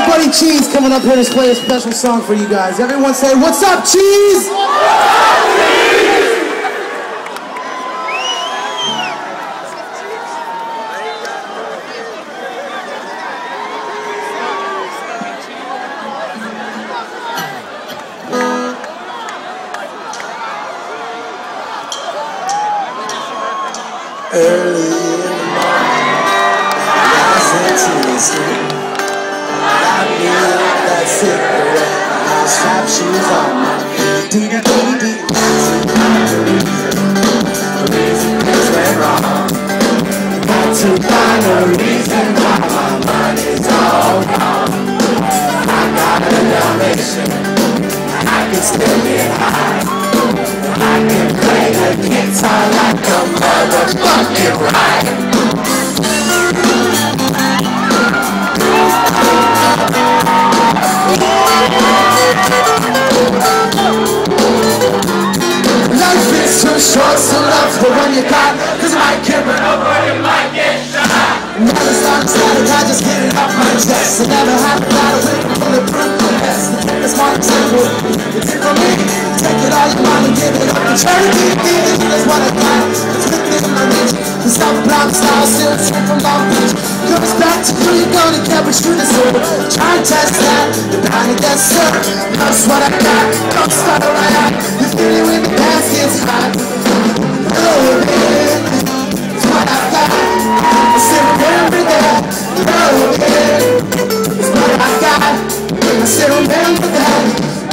my buddy Cheese coming up here to play a special song for you guys. Everyone say, "What's up, Cheese?" Early in the morning, rising to the sun. I feel that cigarette, my strap shoes on my feet. Dee-dee-dee-dee. The reason things went wrong. Got to find a reason why my money's all gone. I got a Dalmatian, I can still get high. I can play the guitar like a motherfucking riot. Life is too short, so love the one you got, 'cause you might get run over or you might get shot. Never start static, I just get it off my chest. I never have to battle with a bulletproof vest. It's my example, it's it for me. Take it all you want and give it up. The charity is what I got. It's within my reach. The self-block style still straight from Long Beach. Comes back to who you're gonna get, but you deserve. Try and test that, you're bound to get served. That's what I got, don't start right out. You feel it when the gas gets hot. Loving is what I got. I said remember that. Loving is what I got. I said remember that.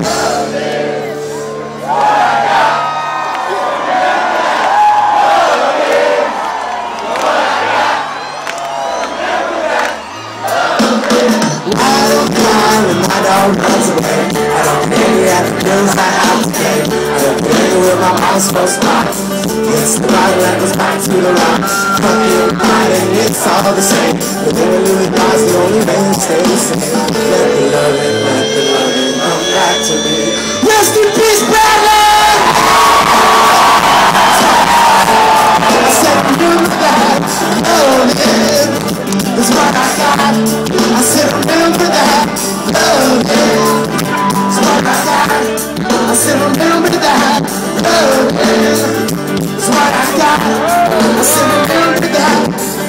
Runs away. I don't care at the bills I have to pay. I don't play with my mom's first spot. It's the bottle that goes back to the rock. Fucking fighting, it's all the same. But then we live with God's the only way to stay the same. Let the loving come back to me. Rest in peace, brother! I said remember that. Loving is what I got. I said remember that. Loving is what I got. I said remember that. Loving is what I got. I said remember that.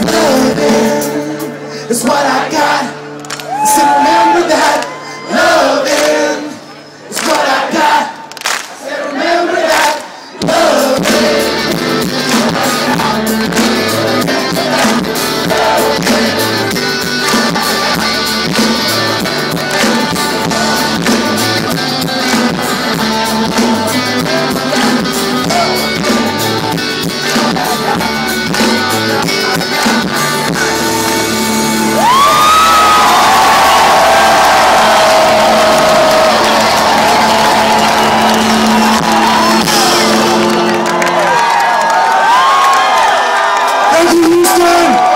Loving is what I got. I said remember that. Loving is what I got. I said remember that. Loving is what I got. Thank you, Houston!